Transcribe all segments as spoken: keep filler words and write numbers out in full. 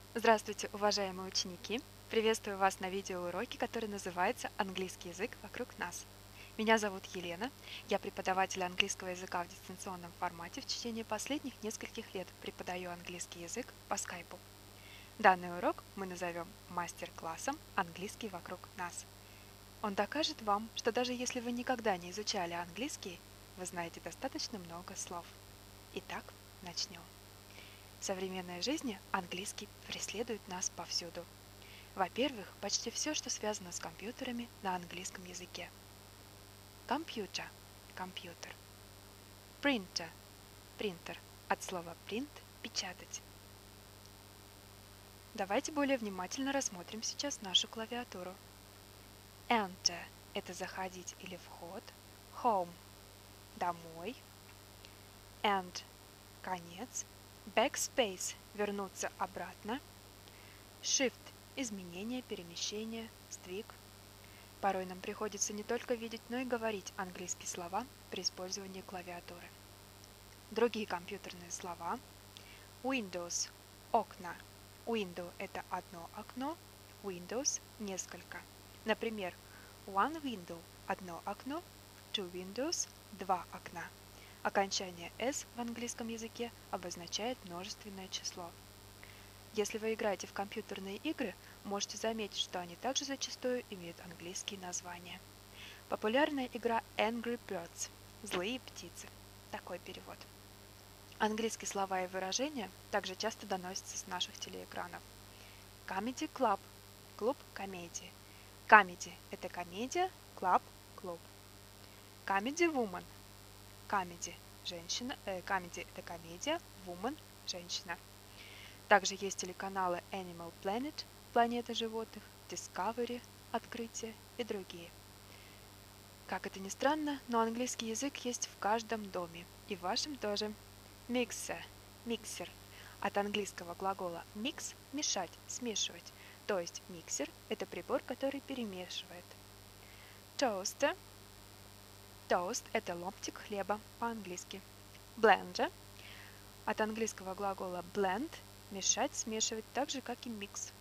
Здравствуйте, уважаемые ученики! Приветствую вас на видеоуроке, который называется «Английский язык вокруг нас». Меня зовут Елена, я преподаватель английского языка в дистанционном формате в течение последних нескольких лет преподаю английский язык по скайпу. Данный урок мы назовем мастер-классом «Английский вокруг нас». Он докажет вам, что даже если вы никогда не изучали английский, вы знаете достаточно много слов. Итак, начнем. В современной жизни английский преследует нас повсюду. Во-первых, почти все, что связано с компьютерами, на английском языке. Компьютер – компьютер. Printer – принтер, от слова print – печатать. Давайте более внимательно рассмотрим сейчас нашу клавиатуру. Enter – это заходить или вход. Home – домой. End – конец. Backspace – вернуться обратно. Shift – изменение, перемещение, сдвиг. Порой нам приходится не только видеть, но и говорить английские слова при использовании клавиатуры. Другие компьютерные слова. Windows – окна. Window – это одно окно, Windows – несколько. Например, one window – одно окно, two windows – два окна. Окончание s в английском языке обозначает множественное число. Если вы играете в компьютерные игры, можете заметить, что они также зачастую имеют английские названия. Популярная игра Angry Birds – «Злые птицы». Такой перевод. Английские слова и выражения также часто доносятся с наших телеэкранов. Comedy Club – клуб комедии. Comedy – это комедия, club – клуб. Comedy Woman – Comedy – женщина, э, comedy – это комедия, woman – женщина. Также есть телеканалы Animal Planet – планета животных, Discovery – открытие и другие. Как это ни странно, но английский язык есть в каждом доме, и в вашем тоже. Mixer – миксер. От английского глагола mix – мешать, смешивать, то есть миксер – это прибор, который перемешивает. Toaster – Toast – это ломтик хлеба по-английски. Blender – от английского глагола blend – мешать, смешивать, так же, как и mix.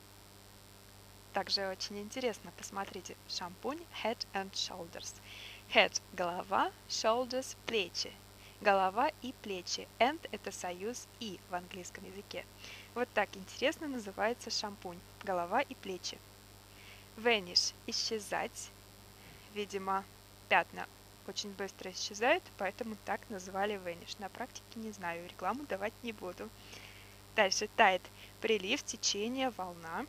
Также очень интересно, посмотрите, шампунь Head and Shoulders. Head – голова, shoulders – плечи. Голова и плечи. And – это союз и в английском языке. Вот так интересно называется шампунь. Голова и плечи. Vanish – исчезать. Видимо, пятна очень быстро исчезают, поэтому так назвали vanish. На практике не знаю, рекламу давать не буду. Дальше tide – прилив, течение, волна.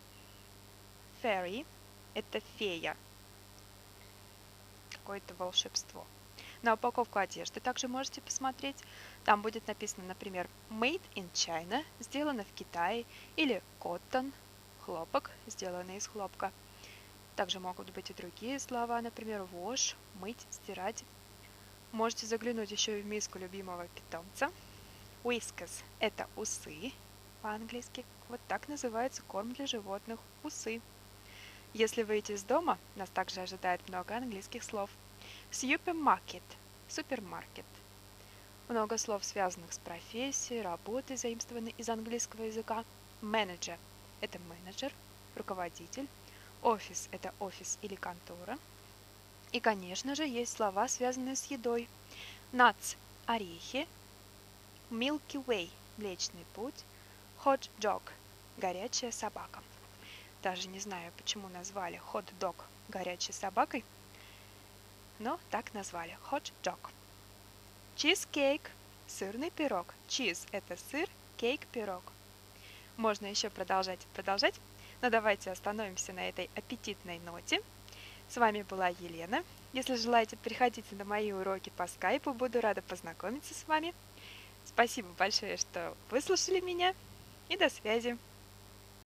Fairy – это фея. Какое-то волшебство. На упаковку одежды также можете посмотреть. Там будет написано, например, Made in China, сделано в Китае, или Cotton, хлопок, сделанный из хлопка. Также могут быть и другие слова, например, wash, мыть, стирать. Можете заглянуть еще и в миску любимого питомца. Whiskas – это усы по-английски. Вот так называется корм для животных – усы. Если выйти из дома, нас также ожидает много английских слов. Supermarket – супермаркет. Много слов, связанных с профессией, работой, заимствованы из английского языка. Manager – это менеджер, руководитель. Офис – это офис или контора. И, конечно же, есть слова, связанные с едой. Nuts – орехи. Milky Way – Млечный путь. Hot dog – горячая собака. Даже не знаю, почему назвали hot dog горячей собакой, но так назвали – hot dog. Cheesecake – сырный пирог. Cheese – это сыр, cake – пирог. Можно еще продолжать и продолжать. Но давайте остановимся на этой аппетитной ноте. С вами была Елена. Если желаете, приходите на мои уроки по скайпу. Буду рада познакомиться с вами. Спасибо большое, что выслушали меня. И до связи.